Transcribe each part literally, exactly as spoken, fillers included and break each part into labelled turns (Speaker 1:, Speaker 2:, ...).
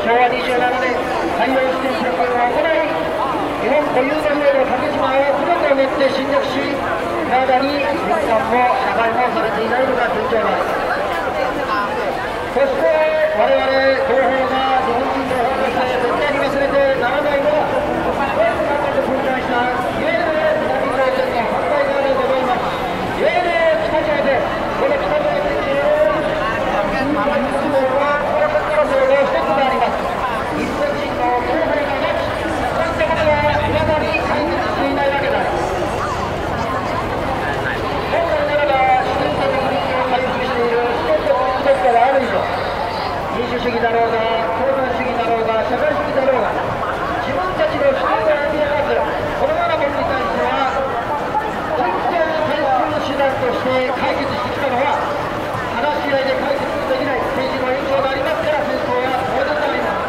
Speaker 1: 昭和にじゅうななねん海洋試験試験を行い、日本固有の上の竹島を全てをもって侵略し、まだに日本も社会もされていないのが現状です。そして我々同胞が日本人同胞として絶対に忘れてならないのは、ドイツが混乱したいわゆる南朝鮮の反対側でございます。いわゆる北朝鮮、この北朝鮮による民間活動はこの活動の一つであります。日本人の同胞がなき、そういったことはいまだに解決していないわけです。本来ならば自然と国を回復している一つの国家がある以上、民主主義だろうが共産主義だろうが社会主義だろうが、自分たちの主権を歩み出すこのようなものに対しては本当に対する手段として解決してきたのは、話し合いで解決できない政治の延長がありますから、戦争は当然であります。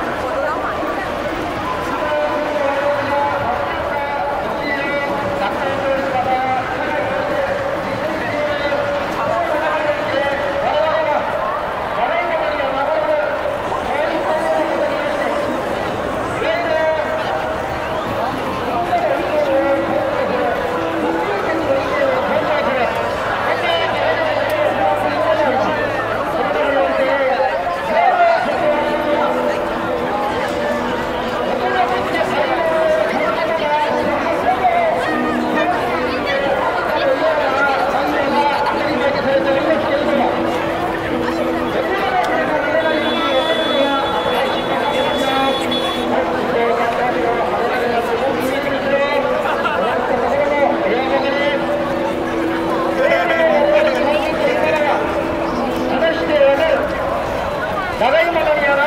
Speaker 1: 長いものには流れない、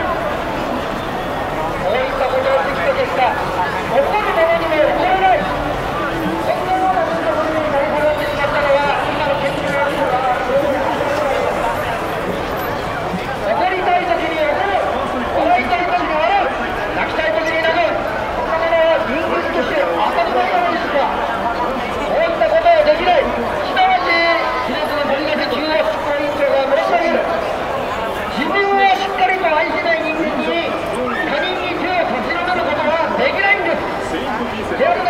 Speaker 1: こういったことをできた結果、怒るものにも怒れない、そんなようなことになり戻ってしまったのは、今の結果があるのかな。怒りたいときに怒る、笑いたいときに笑う、泣きたいときに泣く、そんなものは人間として当たり前なのですが、こういったことをできない、すなわち、知らずの森ヶ瀬中央執行委員長が申し上げる。自分をしっかりと愛せない人間に他人に手を差し伸べることはできないんです。